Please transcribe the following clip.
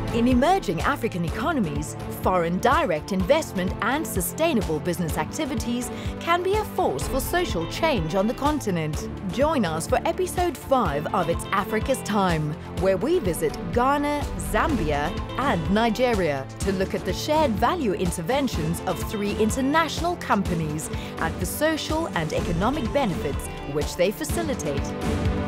In emerging African economies, foreign direct investment and sustainable business activities can be a force for social change on the continent. Join us for episode 5 of It's Africa's Time, where we visit Ghana, Zambia and Nigeria to look at the shared value interventions of 3 international companies and the social and economic benefits which they facilitate.